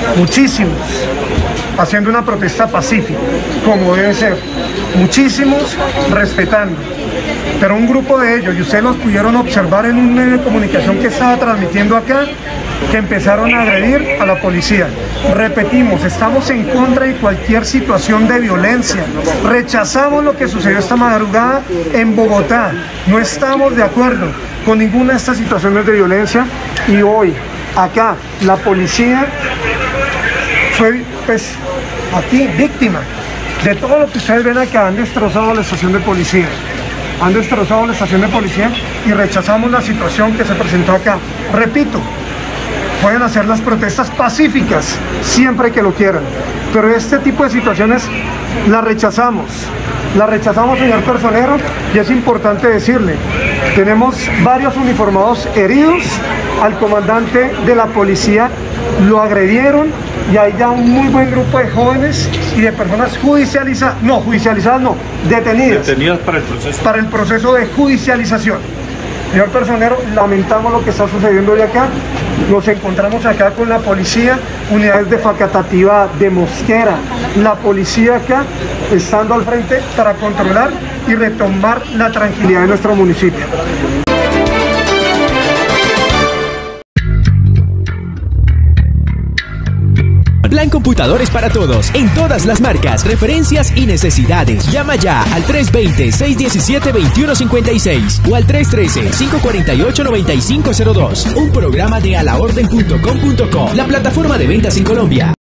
muchísimos, haciendo una protesta pacífica, como debe ser, muchísimos respetando, pero un grupo de ellos, y ustedes los pudieron observar en un medio de comunicación que estaba transmitiendo acá, que empezaron a agredir a la policía. Repetimos, estamos en contra de cualquier situación de violencia, rechazamos lo que sucedió esta madrugada en Bogotá, no estamos de acuerdo con ninguna de estas situaciones de violencia, y hoy, acá, la policía fue, pues, aquí, víctima de todo lo que ustedes ven acá. Han destrozado la estación de policía, y rechazamos la situación que se presentó acá. Repito, pueden hacer las protestas pacíficas siempre que lo quieran, pero este tipo de situaciones las rechazamos, señor personero, y es importante decirle, tenemos varios uniformados heridos, al comandante de la policía lo agredieron, y hay ya un muy buen grupo de jóvenes y de personas detenidas para el proceso de judicialización. Señor personero, lamentamos lo que está sucediendo hoy acá. Nos encontramos acá con la policía, unidades de Facatativá, de Mosquera, la policía acá estando al frente para controlar y retomar la tranquilidad de nuestro municipio. Plan Computadores para Todos, en todas las marcas, referencias y necesidades. Llama ya al 320-617-2156 o al 313-548-9502. Un programa de alaorden.com.co, la plataforma de ventas en Colombia.